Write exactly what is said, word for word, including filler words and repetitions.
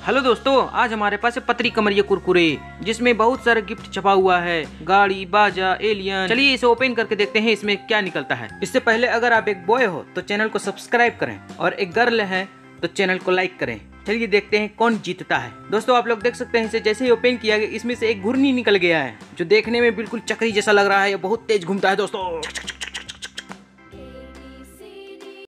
Hello दोस्तों, आज हमारे पास है पतरी कमरिया कुरकुरे, जिसमें बहुत सारा गिफ्ट छपा हुआ है। गाड़ी, बाजा, एलियन। चलिए इसे ओपन करके देखते हैं इसमें क्या निकलता है। इससे पहले अगर आप एक बॉय हो तो चैनल को सब्सक्राइब करें और एक गर्ल है तो चैनल को लाइक करें। चलिए देखते हैं कौन जीतता है। दोस्तों आप लोग देख सकते हैं, इसे जैसे ही ओपन किया गया इसमें से एक घुर्नी निकल गया है, जो देखने में बिल्कुल चक्री जैसा लग रहा है। ये बहुत तेज घूमता है दोस्तों।